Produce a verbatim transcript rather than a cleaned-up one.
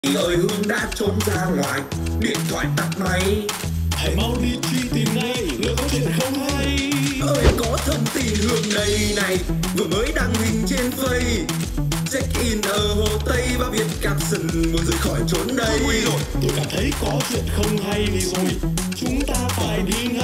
Chị ơi Hương đã trốn ra ngoài, điện thoại tắt máy. Hãy mau đi truy tìm ngay, lỡ có chuyện không hay. Ơi có thông tin Hương đây này, vừa mới đăng hình trên Face. Check in ở Hồ Tây và viết caption muốn rời khỏi chốn đây. Tôi cảm thấy có chuyện không hay đi rồi, chúng ta phải đi ngay.